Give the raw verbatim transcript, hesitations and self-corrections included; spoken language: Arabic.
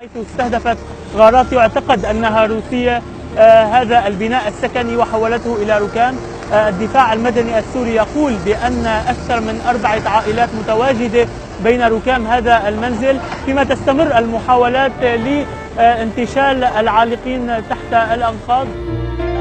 حيث استهدفت غارات يعتقد أنها روسية آه هذا البناء السكني وحولته إلى ركام. آه الدفاع المدني السوري يقول بأن أكثر من أربعة عائلات متواجدة بين ركام هذا المنزل، فيما تستمر المحاولات لانتشال العالقين تحت الأنقاض.